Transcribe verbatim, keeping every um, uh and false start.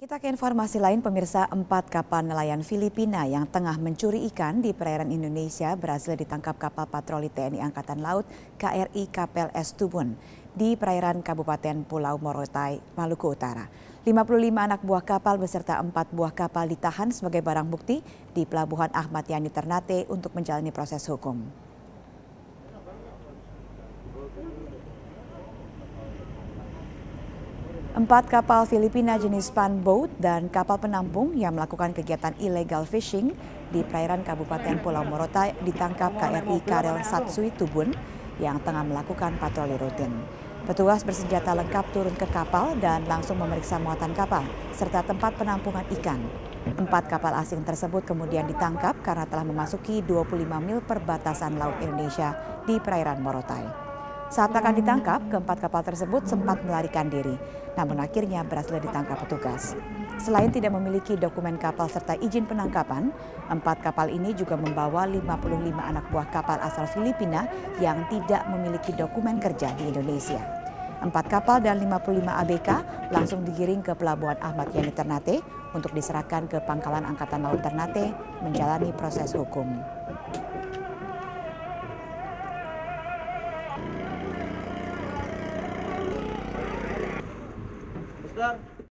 Kita ke informasi lain, pemirsa. Empat kapal nelayan Filipina yang tengah mencuri ikan di perairan Indonesia berhasil ditangkap kapal patroli T N I Angkatan Laut K R I Kapel S Tubun di perairan Kabupaten Pulau Morotai, Maluku Utara. lima puluh lima anak buah kapal beserta empat buah kapal ditahan sebagai barang bukti di Pelabuhan Ahmad Yani Ternate untuk menjalani proses hukum. Empat kapal Filipina jenis spanboat dan kapal penampung yang melakukan kegiatan illegal fishing di perairan Kabupaten Pulau Morotai ditangkap K R I Karel Satsui Tubun yang tengah melakukan patroli rutin. Petugas bersenjata lengkap turun ke kapal dan langsung memeriksa muatan kapal serta tempat penampungan ikan. Empat kapal asing tersebut kemudian ditangkap karena telah memasuki dua puluh lima mil perbatasan Laut Indonesia di perairan Morotai. Saat akan ditangkap, keempat kapal tersebut sempat melarikan diri, namun akhirnya berhasil ditangkap petugas. Selain tidak memiliki dokumen kapal serta izin penangkapan, empat kapal ini juga membawa lima puluh lima anak buah kapal asal Filipina yang tidak memiliki dokumen kerja di Indonesia. Empat kapal dan lima puluh lima A B K langsung digiring ke Pelabuhan Ahmad Yani Ternate untuk diserahkan ke Pangkalan Angkatan Laut Ternate menjalani proses hukum.